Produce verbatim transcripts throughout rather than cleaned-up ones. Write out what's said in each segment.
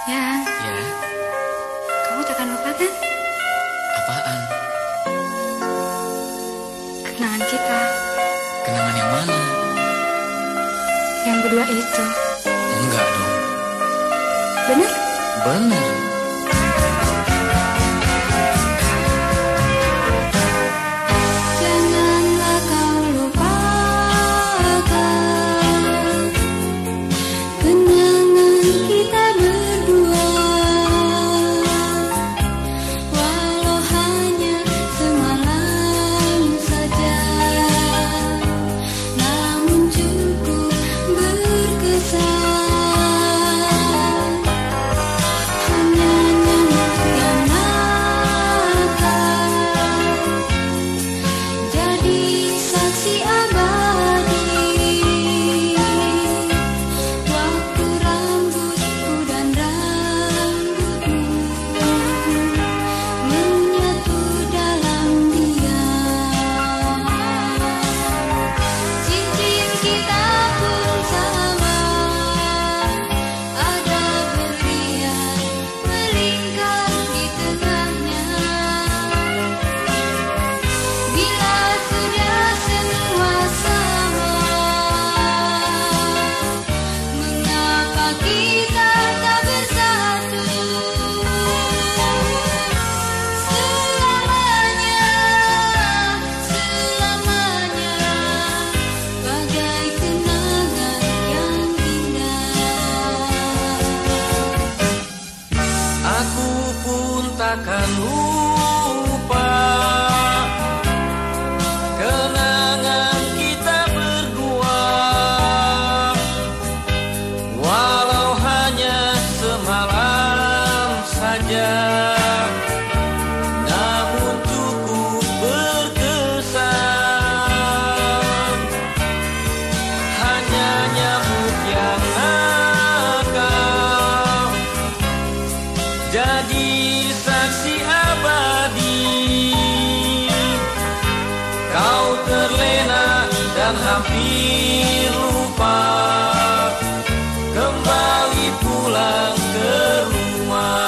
Ya, Ya, kamu takkan lupa kan? apaan? Kenangan kita Kenangan yang mana? yang berdua itu. Enggak dong. Bener? Bener. Janganlah kau lupakan kenangan kita berdua, walau hanya semalam saja, namun cukup berkesan. Hanya nyamuk yang nakal jadi saksi abadi, waktu rambutku dan rambutmu menyatu dalam diam. Cincin kita pun sama, ada berlian melingkar di tengahnya. Bila sudah semua sama, mengapa kita tak bersatu selamanya, selamanya, bagai kenangan yang indah. Aku pun takkan lupa kenangan kita berdua, walau hanya semalam saja, namun cukup berkesan. Hanya nyamuk yang nakal jadi saksi abadi. Kau terlena dan hampir lupa kembali pulang ke rumah.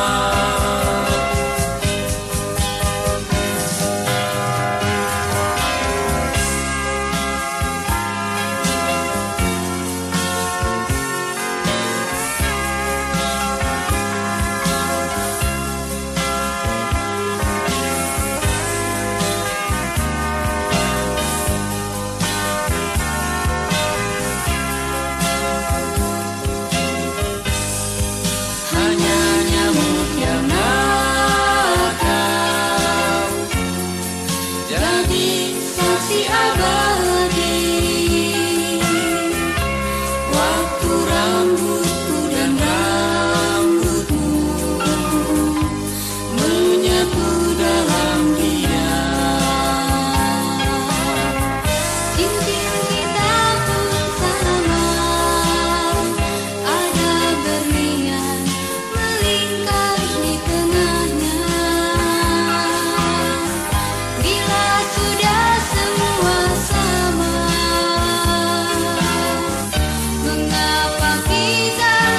Hanya nyamuk yang nakal jadi saksi abadi, waktu rambutku dan rambutmu menyatu dalam diam. Cincin kita pun sama, ada berlian melingkar di tengahnya. Bila sudah semua sama, mengapa kita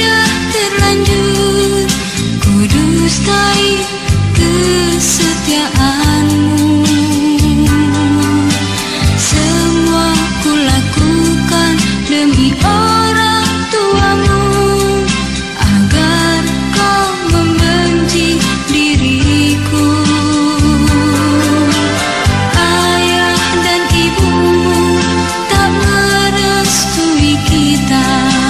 sudah terlanjur ku dustai kesetiaanmu. Semua ku lakukan demi orang tuamu, agar kau membenci diriku. Ayah dan ibumu tak merestui kita,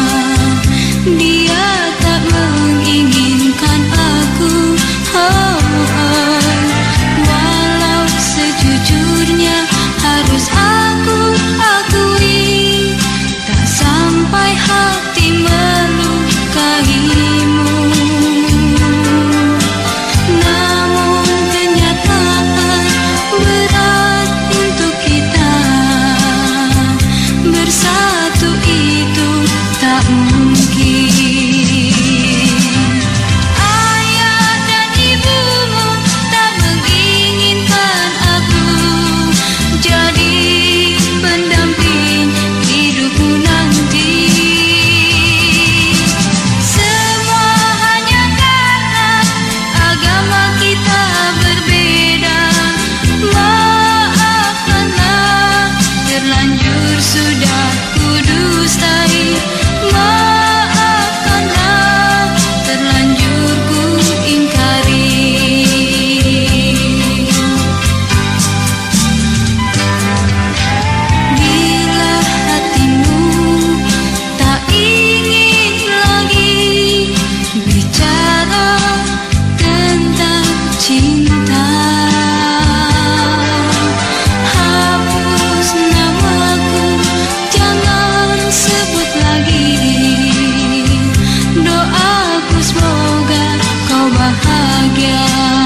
dia tak menginginkan aku. Oh, oh. Walau sejujurnya harus aku akui, tak sampai hati melukaimu. Namun kenyataan berat untuk kita, bersatu itu tak mungkin. Ayah dan ibumu tak menginginkan aku jadi pendamping hidupmu nanti. Semua hanya karena agama kita berbeda. Maafkanlah, terlanjur sudah ku dustai. Maafkanlah, terlanjur ku ingkari. Bila hatimu tak ingin lagi bicara tentang cinta, hapus namaku, jangan sebut lagi. Doaku semoga kau bahagia.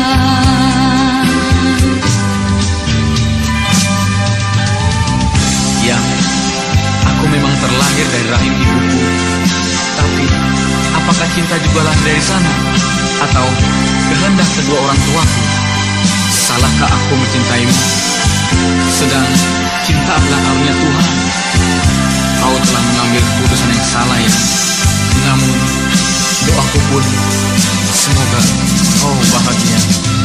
Ya, aku memang terlahir dari rahim ibuku. Tapi, apakah cinta juga lahir dari sana? Atau kehendak kedua orang tuaku? Salahkah aku mencintaimu? Sedang cinta adalah karunia Tuhan. Kau telah mengambil keputusan yang salah ya. Namun, doaku pun semoga kau bahagia.